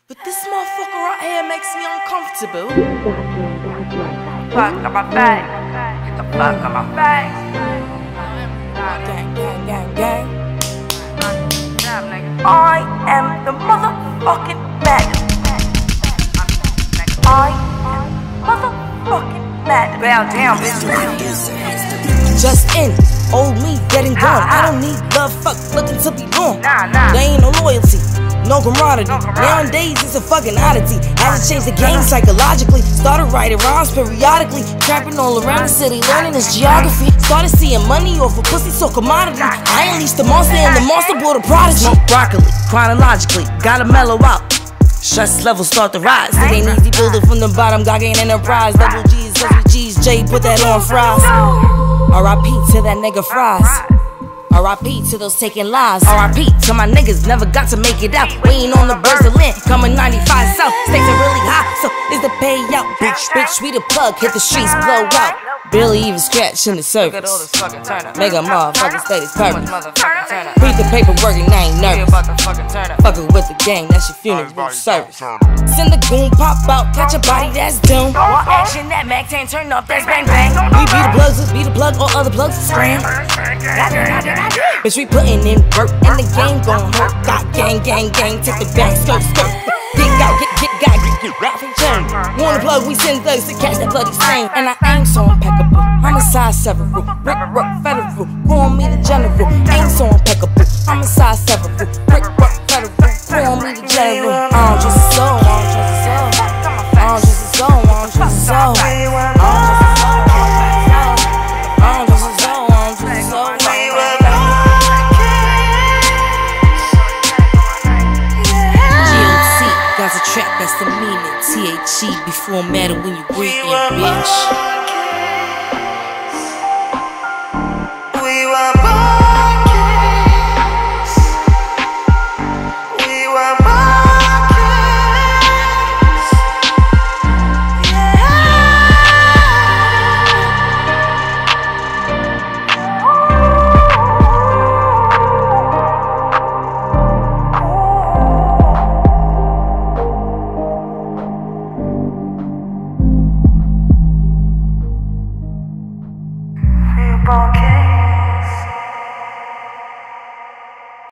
But this motherfucker right here makes me uncomfortable. Fuck on my face. Get the fuck on my face. Gang, gang, gang, gang. I am the motherfucking baddest. I am motherfucking baddest. Bow down, bitch. Just in, old me getting gone. I don't need love, fuck, looking to be born. There ain't no loyalty, no camaraderie. Nowadays it's a fucking oddity. Had to change the game psychologically. Started writing rhymes periodically. Trapping all around the city, learning this geography. Started seeing money off of pussy, so commodity. I unleashed the monster and the monster brought a prodigy. Smoke broccoli, chronologically, gotta mellow out. Stress levels start to rise. It ain't easy building from the bottom. God gain enterprise. Double G's, double G's, J, put that on fries. R.I.P. to that nigga fries. R.I.P. to those taking lives. R.I.P. to my niggas never got to make it out. Waiting on the birds of land. Coming 95 south. Stakes are really high, so is the payout. Bitch, we the plug. Hit the streets, blow out. Barely even scratch in the surface. Make a motherfucker steady purpose. Read the paperwork and I ain't nervous. Fuckin' with the gang, that's your funeral service. Send the goon, pop out, catch a body that's doomed. All action, that Mac 10 turn up, that's bang bang. We be the plugs, let's be the plug, all other plugs scram. Bitch, we putting in work and the game gon' hurt. Got gang, gang, gang, take the back, skirt, skirt. Get out, get rap and turn. Wanna plug, we send thugs to catch that bloody stain. And I aim so impeccable, homicide several. Rick, federal, call me the general. Aim so impeccable, homicide several. Rick, federal, call me the general. I don't trust a soul, I don't trust a soul. I don't trust a soul, I don't trust a soul. That's the meaning. THE before matter when you breathe in, bitch.